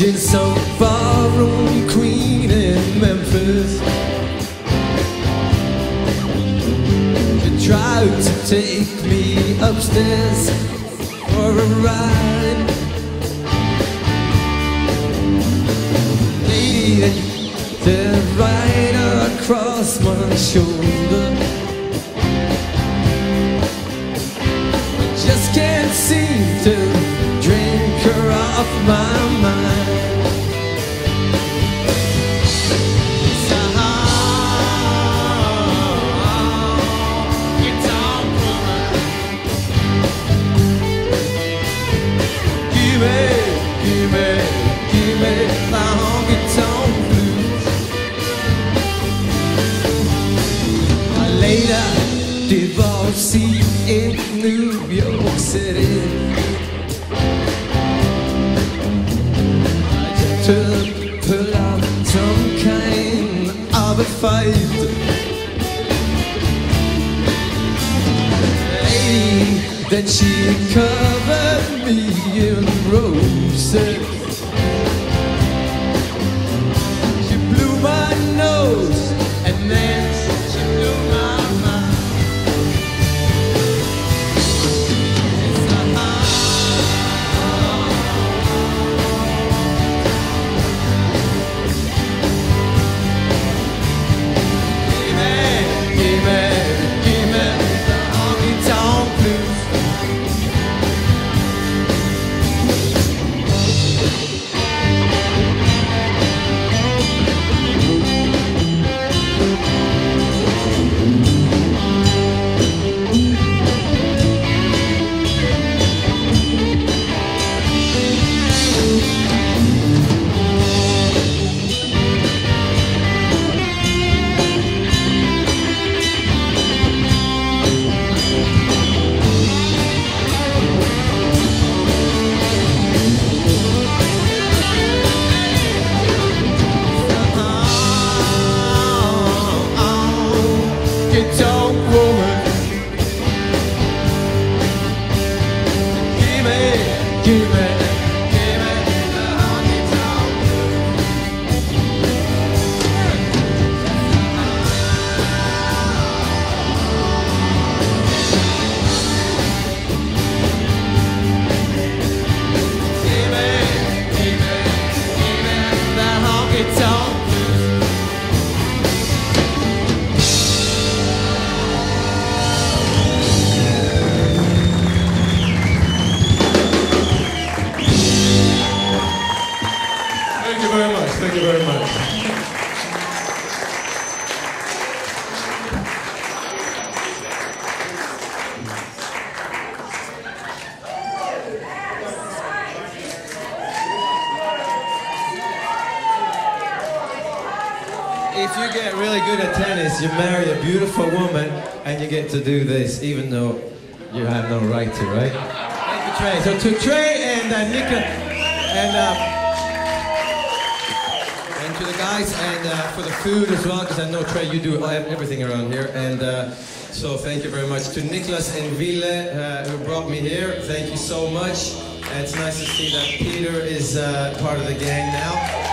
She's so far from Queen in Memphis. She tried to take me upstairs for a ride. Lady, they're right across my shoulder. I just can't seem to drink her off my mind. Give me the honky tonk blues. I later divorcee in New York City. I just to pull out some kind of a fight. Lady, then she covered me in roses. She blew my nose and then she blew my mind. It's a give me the honky tonk blues. Honky tonk woman, give me the honky tonk give me the honky tonk. Thank you very much. If you get really good at tennis, you marry a beautiful woman and you get to do this, even though you have no right to, right? Thank you, Trey. So to Trey and Nika and to the guys and for the food as well, because I know, Trey, you do everything around here. And so thank you very much to Niklas and Ville who brought me here. Thank you so much. And it's nice to see that Peter is part of the gang now.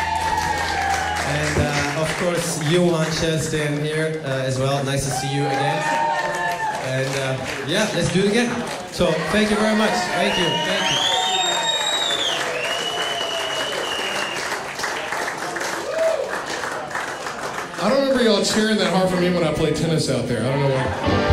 And of course, Johan Kjellsten here as well. Nice to see you again. And yeah, let's do it again. So thank you very much. Thank you. Thank you. I don't remember y'all cheering that hard for me when I played tennis out there. I don't know why.